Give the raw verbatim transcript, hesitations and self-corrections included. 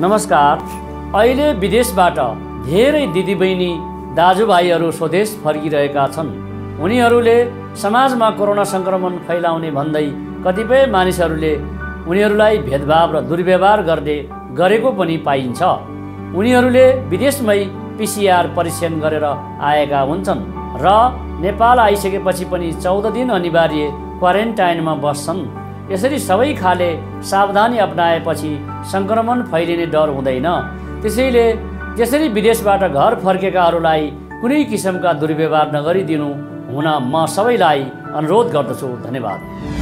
नमस्कार। अहिले विदेशबाट धेरै दिदीबहिनी दाजुभाइहरू स्वदेश फर्किरहेका छन्। उनीहरूले समाजमा कोरोना संक्रमण फैलाउने भन्दै कतिपय मानिसहरूले उनीहरूलाई भेदभाव र दुर्व्यवहार गर्ने गरेको पनि पाइन्छ। उनीहरूले विदेशमै पीसीआर परीक्षण गरेर आएका हुन्छन् र नेपाल आइसकेपछि पनि चौध दिन अनिवार्य क्वारेन्टाइनमा बस्छन्। यसरी सबै खाले सावधानी अपनाएपछि संक्रमण फैलिने डर हुँदैन। त्यसैले त्यसरी विदेशबाट घर फर्केकाहरूलाई कुनै किसिमका दुर्व्यवहार नगरिदिनु हुन म सबैलाई अनुरोध गर्दछु। धन्यवाद।